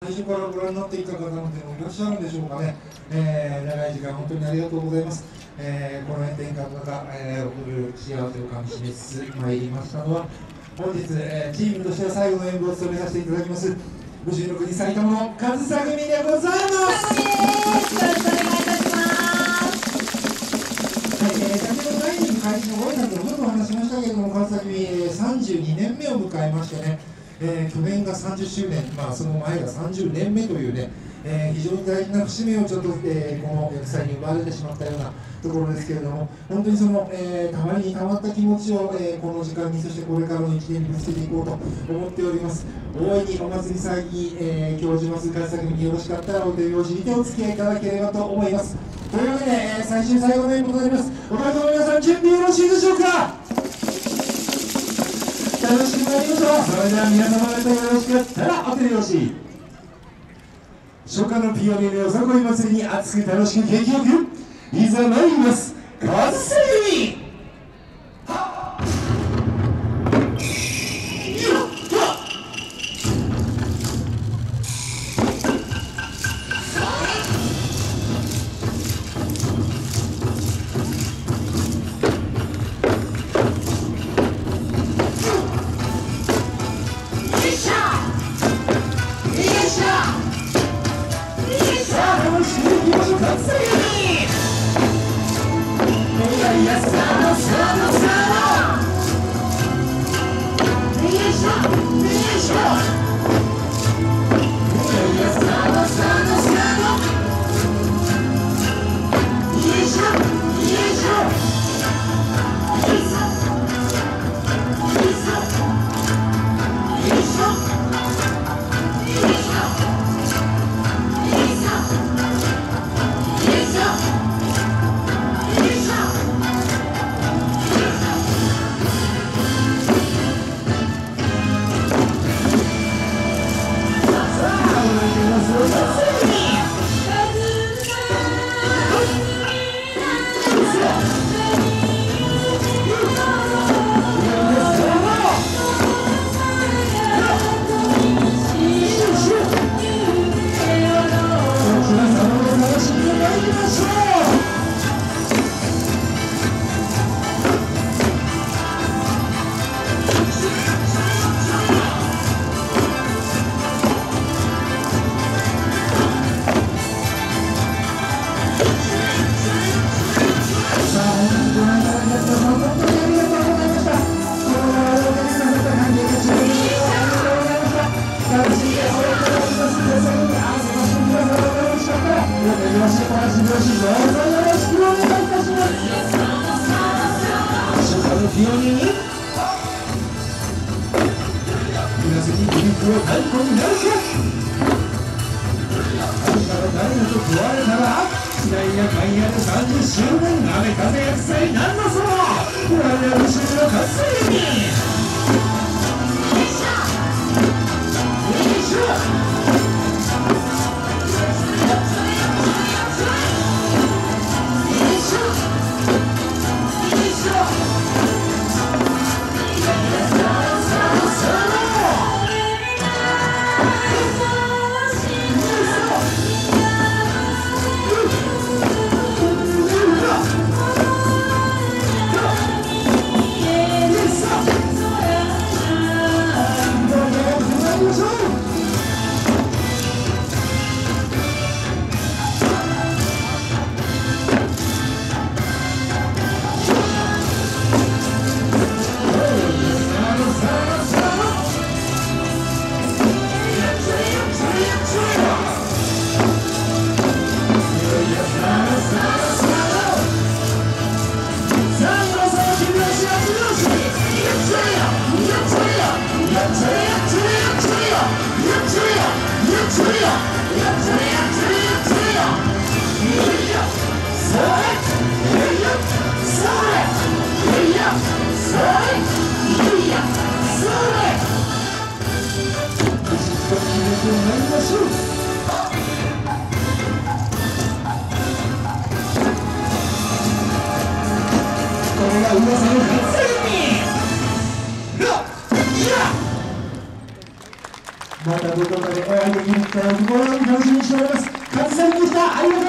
最初からご覧になっていた方なんてもいらっしゃるんでしょうかね。長い時間本当にありがとうございます。この炎天下の中、送る幸せをかみしめつつ参りましたのは、本日、チームとしては最後の演舞を務めさせていただきます56人埼玉の上総組でございます。よろしくお願いいたします。はい、先ほど第2回のご挨拶をちょっとお話しましたけれども、上総組32年目を迎えましてね、去年が30周年、その前が30年目というね、非常に大事な節目をちょっと、この役祭に奪われてしまったようなところですけれども、本当にその、たまりにたまった気持ちを、この時間に、そしてこれからの1年にぶつけていこうと思っております。大いにお祭り騒ぎ、教授ます上総組によろしかったらお手拍子にてお付き合いいただければと思います。というわけで、最後の演舞となります。お客様の皆さん、準備よろしいでしょうか。楽しく参りましょう。それでは皆様方よろしかったらお手拍子。初夏のピオニアのよさこい祭りに熱く楽しく景気よくいざ参ります。上総組どこかでお会いできる機会を心に楽しみにしております。カズさんでした。ありがとうございました。